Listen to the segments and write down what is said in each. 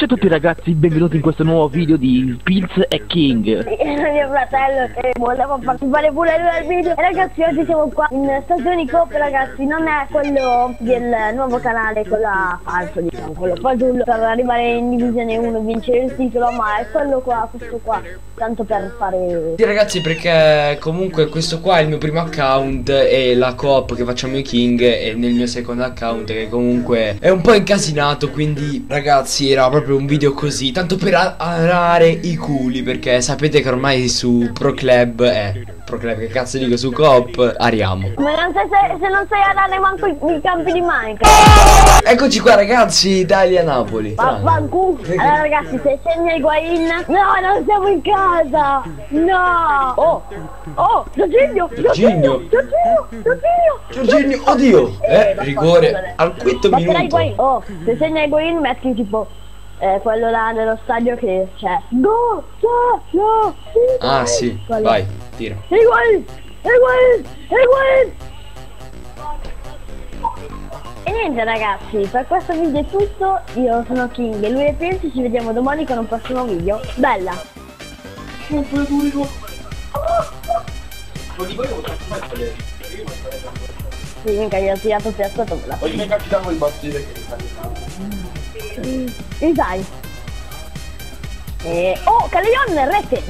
Ciao a tutti ragazzi, benvenuti in questo nuovo video di Pilz e King. Mio fratello che voleva partecipare pure lui al video. E ragazzi, oggi siamo qua in stagioni coop, ragazzi. Non è quello del nuovo canale, quello falso, diciamo, quello fasullo per arrivare in divisione 1 e vincere il titolo, ma è quello qua, questo qua, tanto per fare... Sì ragazzi, perché comunque questo qua è il mio primo account e la coop che facciamo i King è nel mio secondo account, che comunque è un po' incasinato. Quindi ragazzi, era proprio un video così, tanto per arare i culi, perché sapete che ormai su Pro Club che cazzo dico, su coop ariamo. Ma non sai se non sai arare manco i campi di Minecraft. Eccoci qua ragazzi, Italia-Napoli. Vaffanculo. Allora ragazzi, se segna Higuain... No, non siamo in casa. No. Oh, Giorginio, oddio, rigore al quinto minuto. Oh, se segna Higuain metti tipo quello là nello stadio che c'è. Go, no. Ah sì, quello. Vai, tira. Higuain. E niente ragazzi, per questo video è tutto. Io sono King e lui è Pilz. Ci vediamo domani con un prossimo video. Bella. Sì, mica gli ho tirato piazzato per la Oggi mi capitavo il battire e dai. Oh, Caleon, rete.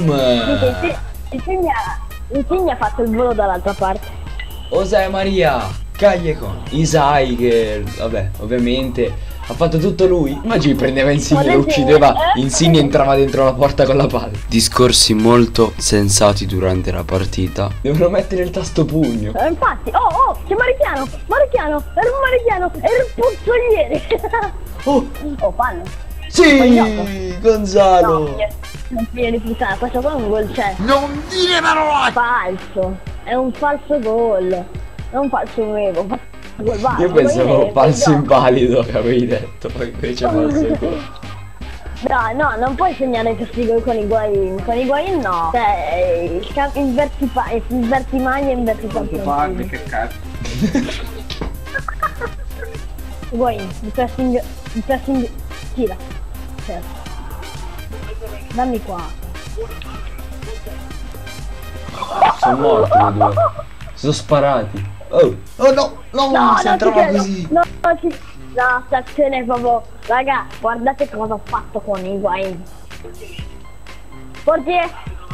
Insegna ha fatto il volo dall'altra parte. José Maria Callecon, Isai che vabbè, ovviamente ha fatto tutto lui. Immagini prendeva Insigne, lo uccideva, Insigne entrava dentro la porta con la palla. Discorsi molto sensati durante la partita. Devono mettere il tasto pugno. Infatti, c'è Marichiano, era il puzzoliere. Oh, fallo. sì, Gonzalo. Non figlio di puttana, questo qua è un gol, c'è. Non dire parolacce! Falso, è un falso gol. È un falso nuovo. Io pensavo falso invalido che avevi detto, poi invece falso gol. No, non puoi segnare questi gol con Higuain. Con Higuain no. Cioè, inverti maglia e inverti Parli, che cazzo. Higuain, il pressing, tira. Certo. Dammi qua. Sono morti i due. Sono sparati. Oh no, si entrava così. No, stazione è proprio... Raga, guardate cosa ho fatto con Higuain. Portiere.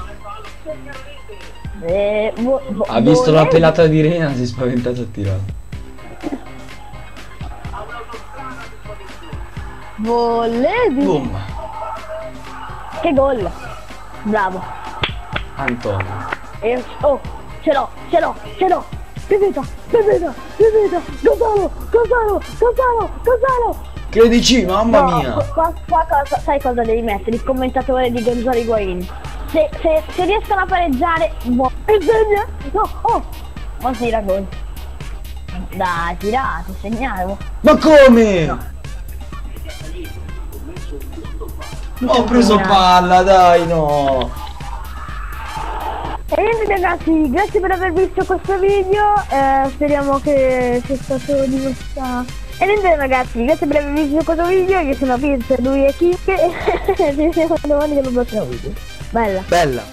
Ha visto la pelata di Rena, si è spaventato e tirato. Volevi. Boom. Che gol. Bravo. Antonio. Ce l'ho. Pepeta. Gonzalo. Che dici, mamma mia? Qua cosa, sai cosa devi mettere? Il commentatore di Gonzalo Higuain. Se riescono a pareggiare, insegna. Ma sei la gol. Dai, tirate, segnalo. Ma come? No. Ho preso palla, dai, no. E niente ragazzi, grazie per aver visto questo video, speriamo che sia stato di vostra... E niente ragazzi, grazie per aver visto questo video, io sono Pilz, lui è King e ci vediamo domani con un prossimo video. Bella.